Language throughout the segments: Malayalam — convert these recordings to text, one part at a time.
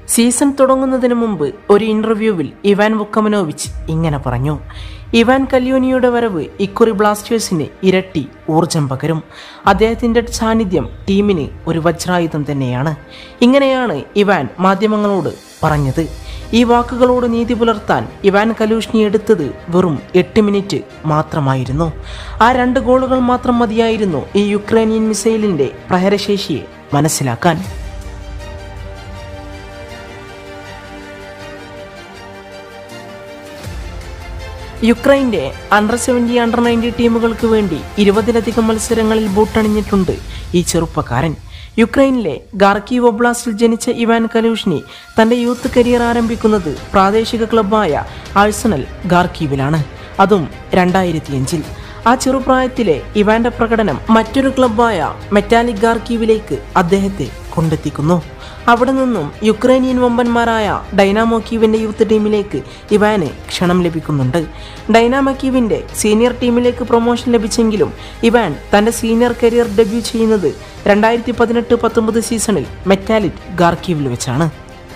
സീസൺ തുടങ്ങുന്നതിന് മുമ്പ് ഒരു ഇന്റർവ്യൂവിൽ ഇവാൻ വുക്കമനോവിച്ച് ഇങ്ങനെ പറഞ്ഞു: ഇവാൻ കല്യൂനിയുടെ വരവ് ഇക്കുറി ബ്ലാസ്റ്റേഴ്സിന് ഇരട്ടി ഊർജം പകരും. അദ്ദേഹത്തിൻ്റെ സാന്നിധ്യം ടീമിന് ഒരു വജ്രായുധം തന്നെയാണ്. ഇങ്ങനെയാണ് ഇവാൻ മാധ്യമങ്ങളോട് പറഞ്ഞത്. ഈ വാക്കുകളോട് നീതി പുലർത്താൻ ഇവാൻ കലൂഷ്നി എടുത്തത് വെറും 8 മിനിറ്റ് മാത്രമായിരുന്നു. ആ 2 ഗോളുകൾ മാത്രം മതിയായിരുന്നു ഈ യുക്രൈനിയൻ മിസൈലിൻ്റെ പ്രഹരശേഷിയെ മനസ്സിലാക്കാൻ. യുക്രൈൻ്റെ അണ്ടർ 70, അണ്ടർ 90 ടീമുകൾക്ക് വേണ്ടി 20-ലധികം മത്സരങ്ങളിൽ ബൂട്ടണിഞ്ഞിട്ടുണ്ട് ഈ ചെറുപ്പക്കാരൻ. യുക്രൈനിലെ ഗാർക്കീവ് ഒബ്ലാസ്റ്റിൽ ജനിച്ച ഇവാൻ കലൂഷ്നി തൻ്റെ യൂത്ത് കരിയർ ആരംഭിക്കുന്നത് പ്രാദേശിക ക്ലബ്ബായ ആഴ്സണൽ ഗാർക്കീവിലാണ്, അതും 2005-ൽ. ആ ചെറുപ്രായത്തിലെ ഇവാൻ്റെ പ്രകടനം മറ്റൊരു ക്ലബ്ബായ മെറ്റാലിക് ഗാർക്കീവിലേക്ക് അദ്ദേഹത്തെ കൊണ്ടെത്തിക്കുന്നു. അവിടെ നിന്നും യുക്രൈനിയൻ വമ്പന്മാരായ ഡൈനാമോ കീവിൻ്റെ യൂത്ത് ടീമിലേക്ക് ഇവാന് ക്ഷണം ലഭിക്കുന്നുണ്ട്. ഡൈനാമോ കീവിൻ്റെ സീനിയർ ടീമിലേക്ക് പ്രൊമോഷൻ ലഭിച്ചെങ്കിലും ഇവാൻ തൻ്റെ സീനിയർ കരിയർ ഡെബ്യൂ ചെയ്യുന്നത് 2018-19 സീസണിൽ മെറ്റാലിക് ഗാർക്കീവിൽ വെച്ചാണ്.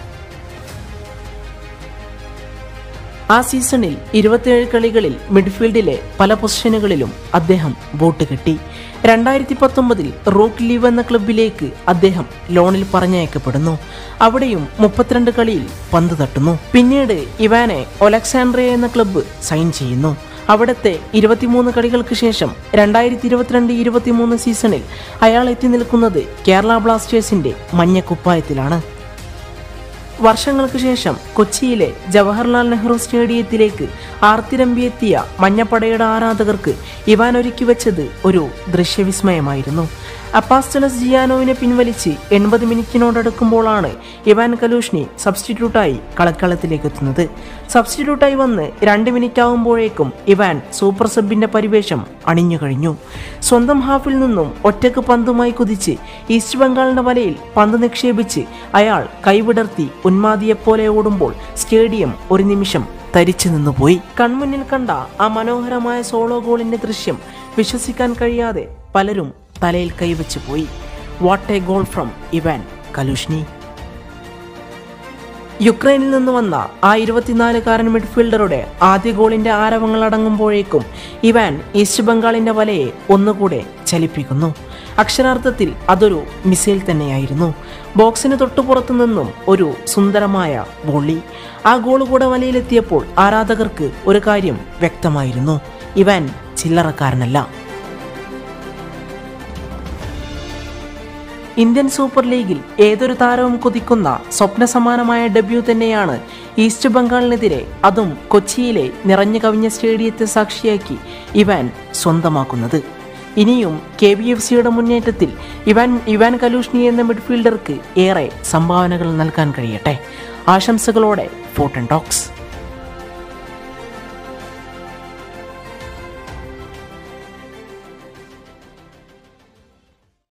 ആ സീസണിൽ 27 കളികളിൽ മിഡ്ഫീൽഡിലെ പല പൊസിഷനുകളിലും അദ്ദേഹം ബൂട്ട് കെട്ടി. 2019-ൽ റൂക്ക് ലീവ് എന്ന ക്ലബിലേക്ക് അദ്ദേഹം ലോണിൽ പറഞ്ഞയക്കപ്പെടുന്നു. അവിടെയും 32 കളിയിൽ പന്ത് തട്ടുന്നു. പിന്നീട് ഇവാനെ ഒലക്സാൻഡ്രിയ എന്ന ക്ലബ്ബ് സൈൻ ചെയ്യുന്നു. അവിടുത്തെ 23 കളികൾക്ക് ശേഷം 2022-23 സീസണിൽ അയാൾ എത്തി നിൽക്കുന്നത് കേരള ബ്ലാസ്റ്റേഴ്സിൻ്റെ മഞ്ഞക്കുപ്പായത്തിലാണ്. വർഷങ്ങൾക്ക് ശേഷം കൊച്ചിയിലെ ജവഹർലാൽ നെഹ്റു സ്റ്റേഡിയത്തിലേക്ക് ആർത്തിരമ്പിയെത്തിയ മഞ്ഞപ്പടയുടെ ആരാധകർക്ക് ഇവാൻ ഒരുക്കി വെച്ചത് ഒരു ദൃശ്യവിസ്മയമായിരുന്നു. അപ്പാസ്റ്റലസ് ജിയാനോവിനെ പിൻവലിച്ച് 80 മിനിറ്റിനോടടുക്കുമ്പോഴാണ് ഇവാൻ കലൂഷ്നി സബ്സ്റ്റിറ്റ്യൂട്ടായി കളക്കളത്തിലേക്ക് എത്തുന്നത്. സബ്സ്റ്റിറ്റ്യൂട്ടായി വന്ന് 2 മിനിറ്റ് ആകുമ്പോഴേക്കും ഇവാൻ സൂപ്പർ സബിൻ്റെ പരിവേഷം അണിഞ്ഞു കഴിഞ്ഞു. സ്വന്തം ഹാഫിൽ നിന്നും ഒറ്റക്ക് പന്തുമായി കുതിച്ച് ഈസ്റ്റ് ബംഗാളിൻ്റെ വലയിൽ പന്ത് നിക്ഷേപിച്ച് അയാൾ കൈവിടർത്തി ഉന്മാദിയെപ്പോലെ ഓടുമ്പോൾ സ്റ്റേഡിയം ഒരു നിമിഷം തരിച്ചു നിന്നുപോയി. കൺമുന്നിൽ കണ്ട ആ മനോഹരമായ സോളോ ഗോളിൻ്റെ ദൃശ്യം വിശ്വസിക്കാൻ കഴിയാതെ പലരും തലയിൽ കൈവച്ചു പോയി. What a goal from Ivan Kalyuzhnyi. യുക്രൈനിൽ നിന്ന് വന്ന ആ 24-കാരൻ മിഡ്ഫീൽഡറുടെ ആദ്യ ഗോളിൻ്റെ ആരവങ്ങൾ അടങ്ങുമ്പോഴേക്കും ഇവാൻ ഈസ്റ്റ് ബംഗാളിൻ്റെ വലയെ ഒന്നുകൂടെ ചലിപ്പിക്കുന്നു. അക്ഷരാർത്ഥത്തിൽ അതൊരു മിസൈൽ തന്നെയായിരുന്നു. ബോക്സിന് തൊട്ടുപുറത്തു നിന്നും ഒരു സുന്ദരമായ വോളി. ആ ഗോൾ കൂടെ വലയിലെത്തിയപ്പോൾ ആരാധകർക്ക് ഒരു കാര്യം വ്യക്തമായിരുന്നു: ഇവാൻ ചില്ലറക്കാരനല്ല. ഇന്ത്യൻ സൂപ്പർ ലീഗിൽ ഏതൊരു താരവും കൊതിക്കുന്ന സ്വപ്ന സമാനമായ ഡെബ്യൂ തന്നെയാണ് ഈസ്റ്റ് ബംഗാളിനെതിരെ, അതും കൊച്ചിയിലെ നിറഞ്ഞു കവിഞ്ഞ സ്റ്റേഡിയത്തെ സാക്ഷിയാക്കി ഇവാൻ സ്വന്തമാക്കുന്നത്. ഇനിയും KBFCയുടെ മുന്നേറ്റത്തിൽ ഇവാൻ കലൂഷ്നി എന്ന മിഡ്ഫീൽഡർക്ക് ഏറെ സംഭാവനകൾ നൽകാൻ കഴിയട്ടെ. ആശംസകളോടെ ഫോട്ടൺ ടോക്സ്.